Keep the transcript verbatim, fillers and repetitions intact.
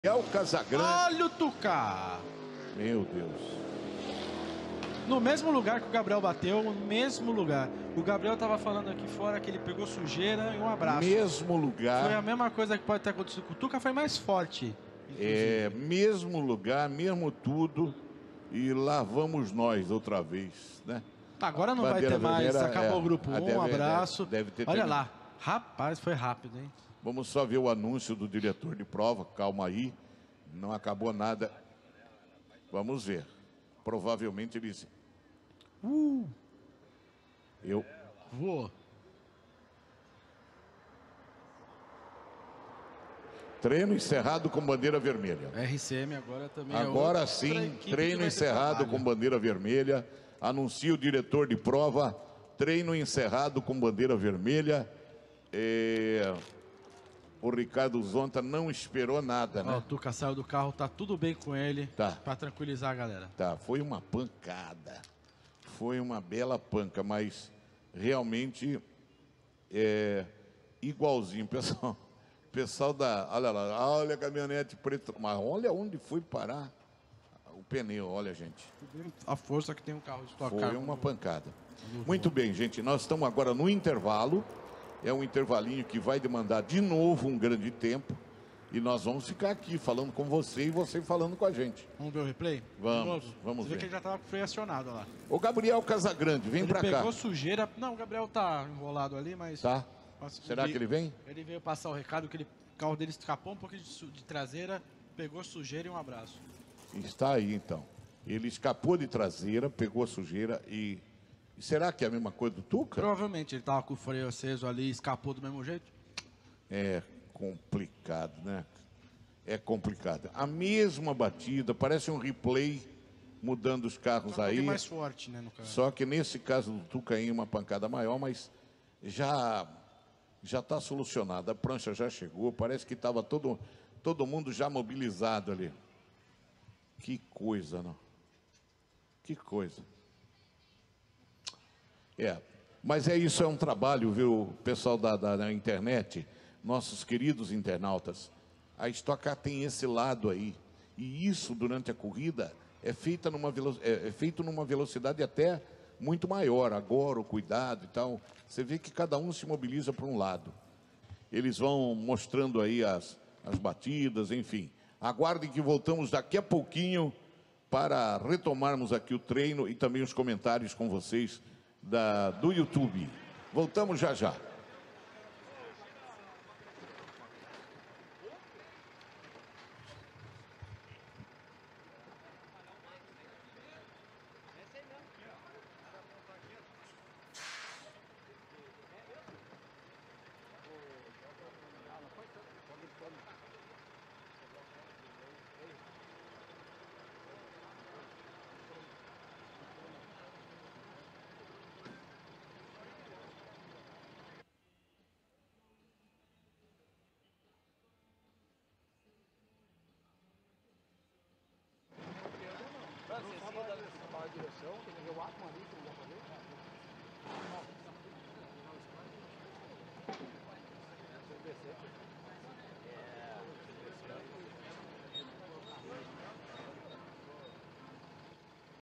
É o Casagrande. Olha o Tuca! Meu Deus. No mesmo lugar que o Gabriel bateu, no mesmo lugar. O Gabriel tava falando aqui fora que ele pegou sujeira e um abraço. Mesmo lugar. Foi a mesma coisa que pode ter acontecido com o Tuca, foi mais forte. É, mesmo lugar, mesmo tudo. E lá vamos nós outra vez, né? Agora não Bandeira vai ter mais, vermelha, acabou é, o grupo um, um abraço. Deve, deve ter Olha terminado. lá, rapaz, foi rápido, hein? Vamos só ver o anúncio do diretor de prova, calma aí. Não acabou nada. Vamos ver. Provavelmente eles... Uh! Eu... Vou. Treino encerrado com bandeira vermelha. R C M agora também Agora é outra sim, equipe que treino vai ter encerrado trabalho. com bandeira vermelha. Anuncia o diretor de prova. Treino encerrado com bandeira vermelha. É... O Ricardo Zonta não esperou nada, né? Ó, o Tuca saiu do carro, tá tudo bem com ele. Tá. Pra tranquilizar a galera. Tá, foi uma pancada. Foi uma bela panca, mas realmente é igualzinho, pessoal. Pessoal da, olha lá, olha a caminhonete preta, mas olha onde foi parar o pneu, olha, gente. A força que tem um carro de Stock Foi Car. uma pancada. Muito bem, gente, nós estamos agora no intervalo. É um intervalinho que vai demandar de novo um grande tempo. E nós vamos ficar aqui falando com você e você falando com a gente. Vamos ver o replay? Vamos, De novo. vamos Você vê ver. que ele já tava com o freio acionado lá. Ô Gabriel Casagrande, vem Ele pra cá. pegou sujeira. Não, o Gabriel tá enrolado ali, mas... Tá? Mas Será que ele vem? Ele veio passar o recado que ele, o carro dele escapou um pouquinho de, su- de traseira, pegou sujeira e um abraço. Está aí então. Ele escapou de traseira, pegou a sujeira e... e será que é a mesma coisa do Tuca? Provavelmente ele tava com o freio aceso ali, escapou do mesmo jeito. É complicado, né? É complicado. A mesma batida, parece um replay mudando os carros Só um aí. pouquinho mais forte, né, no caso. Só que nesse caso do Tuca aí uma pancada maior, mas já já está solucionado. A prancha já chegou, parece que estava todo todo mundo já mobilizado ali. Que coisa, não? Que coisa. É, mas é isso, é um trabalho, viu, pessoal da, da, da internet, nossos queridos internautas. A Stock Car tem esse lado aí. E isso, durante a corrida, é, feita numa velo... é, é feito numa velocidade até muito maior. Agora, o cuidado e tal. Você vê que cada um se mobiliza para um lado. Eles vão mostrando aí as, as batidas, enfim. Aguardem que voltamos daqui a pouquinho para retomarmos aqui o treino e também os comentários com vocês da, do YouTube. Voltamos já já. A direção, tem que ver o Atman ali, que não dá pra ver. Não. Não.